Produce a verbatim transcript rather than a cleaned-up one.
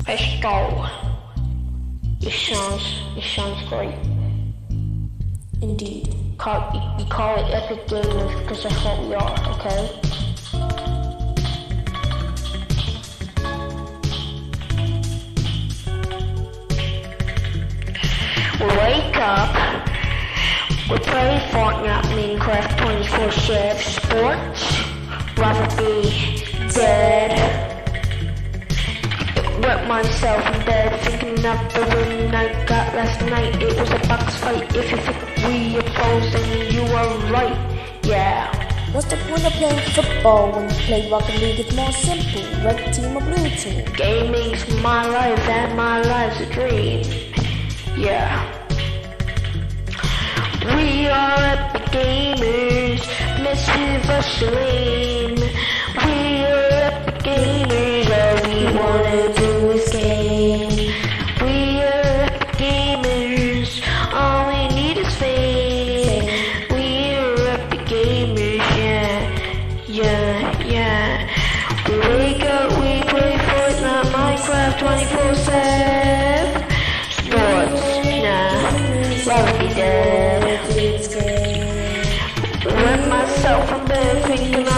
Let's go. It sounds, it sounds great. Indeed. Call, you, you call it epic gamers because that's what we are, okay? We wake up, we play Fortnite, Minecraft, twenty-four seven sports, rather be dead. Wet myself in bed, thinking of the win I got last night. It was a box fight. If you think we opposed, then you are right. Yeah. What's the point of playing football when you play Rocket League? It's more simple. Red team or blue team? Gaming's my life, and my life's a dream. Yeah. We are epic gamers, mess with us lame. We are epic gamers, all we wanna do is game. We are epic gamers, all we need is fame. We are epic gamers, yeah, yeah, yeah. We wake up, we play Fortnite, Minecraft, twenty-four seven. Sports, nah, rather be dead. Let myself in bed thinking